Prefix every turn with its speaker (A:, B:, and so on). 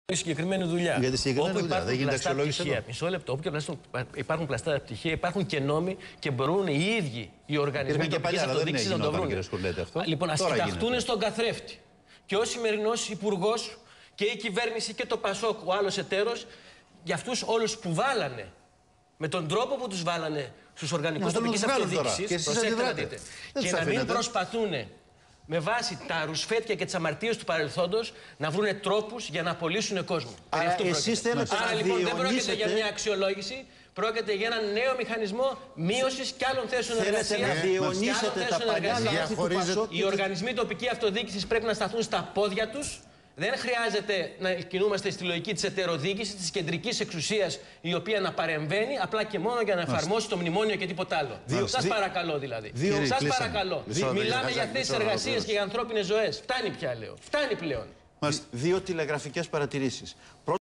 A: συγκεκριμένη δουλειά.
B: Για τη συγκεκριμένη δουλειά. Δεν γίνεται αξιολόγηση εδώ.
A: Μισό λεπτό. Όπου και υπάρχουν πλαστά πτυχία, υπάρχουν και νόμοι και μπορούν οι ίδιοι οι οργανισμοί τοπικής αυτοδιοίκησης να το βρουν. Λοιπόν, ας κοιταχτούν στον καθρέφτη. Και ο σημερινός υπουργός και η κυβέρνηση και το Πασόκ, ο άλλος εταίρος, για αυτούς όλους που βάλανε, με τον τρόπο που τους βάλανε στους οργανικούς τοπικής αυτοδιοίκησης, προσέξτε να δείτε, και να μην προσπαθούν με βάση τα ρουσφέτια και τις αμαρτίες του παρελθόντος να βρουν τρόπους για να απολύσουν κόσμο.
B: Άρα
A: λοιπόν δεν πρόκειται για μια αξιολόγηση, πρόκειται για έναν νέο μηχανισμό μείωσης και άλλων θέσεων εργασίας. Οι οργανισμοί τοπικής αυτοδιοίκησης πρέπει να σταθούν στα πόδια τους. Δεν χρειάζεται να κινούμαστε στη λογική της εταιροδιοίκησης, της κεντρικής εξουσίας, η οποία να παρεμβαίνει απλά και μόνο για να εφαρμόσει το μνημόνιο και τίποτα άλλο. Σας παρακαλώ δηλαδή. Σας παρακαλώ. Μιλάμε για θέσεις εργασίας και για ανθρώπινες ζωές. Φτάνει πια, λέω. Φτάνει πλέον.
C: Δύο τηλεγραφικές παρατηρήσεις.